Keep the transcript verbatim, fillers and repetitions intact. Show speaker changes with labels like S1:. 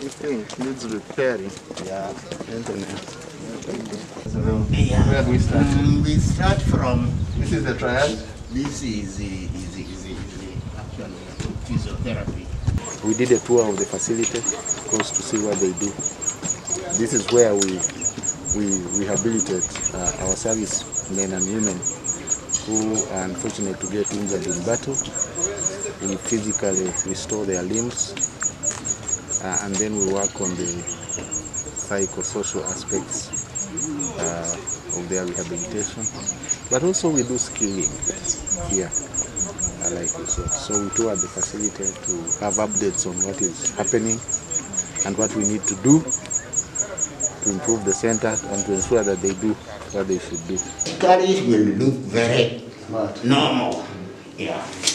S1: everything needs repairing.
S2: Yeah.
S1: Internet.
S2: Yeah.
S1: Where do we start?
S2: Mm, we start from.
S1: This is the triad.
S2: This is the is the, is the, is the actually physiotherapy.
S3: We did a tour of the facility, of course, to see what they do. This is where we we rehabilitate uh, our service men and women who are unfortunate to get injured in battle. We physically restore their limbs, uh, and then we work on the psychosocial aspects uh, of their rehabilitation. But also we do skilling here, uh, like we saw. So we tour the facility to have updates on what is happening and what we need to do to improve the center and to ensure that they do what they should do.
S2: Carriage will look very normal. Yeah.